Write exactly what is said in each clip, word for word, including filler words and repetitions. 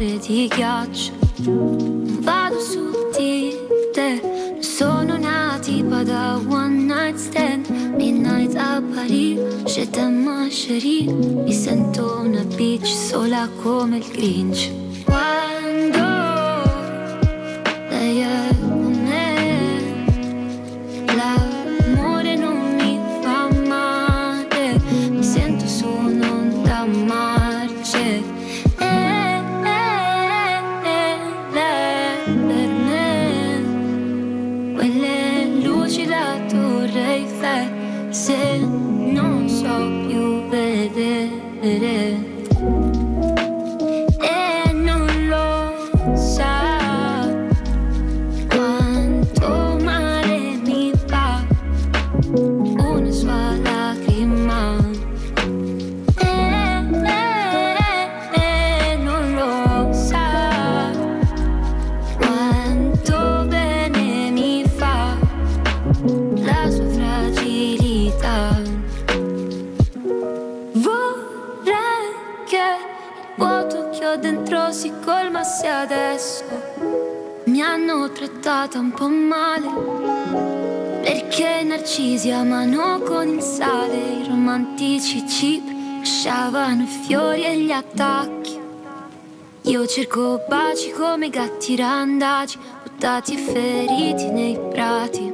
cuore di ghiaccio. Non vado su di te, non sono una tipa da one night stand. Midnight a Parigi, je t'aime ma chérie. Mi sento una bitch sola come il Grinch. Quando lei è con me, l'amore non mi fa male, mi sento su un'onda marce. Eh, eh, eh, lei per me, quelle luci da Torre Eiffel, se non so più vedere. E non lo sa quanto male mi fa una sua lacrima. E, e, e non lo sa quanto bene mi fa la sua fragilità. Vorrei che il vuoto che ho dentro si colmasse adesso. Mi hanno trattata un po' male, perché i narcisi amano con il sale. I romantici chip lasciavano i fiori e gli attacchi. Io cerco baci come gatti randagi, buttati e feriti nei prati.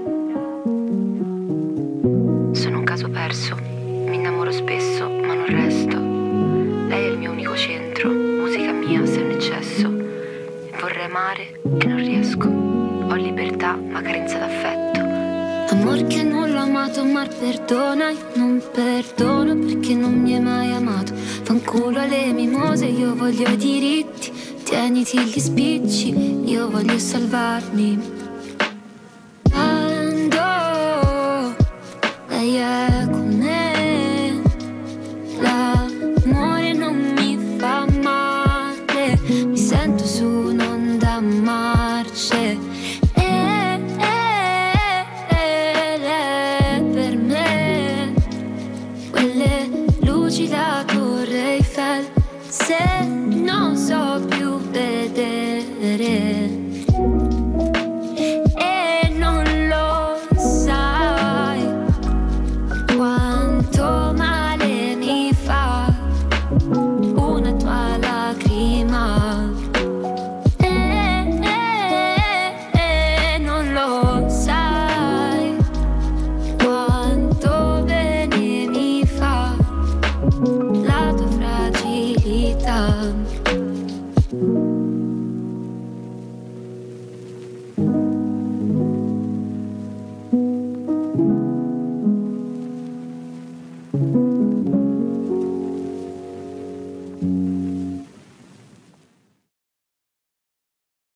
Sono un caso perso, mi innamoro spesso ma non resto. Lei è il mio unico centro, musica mia se un eccesso. E vorrei amare e non riesco. Ho libertà ma carenza d'affetto. Amor che non l'ho amato, ma perdona, io non perdono perché non mi hai mai amato. Fanculo alle mimose, io voglio i diritti, tieniti gli spicci, io voglio salvarmi.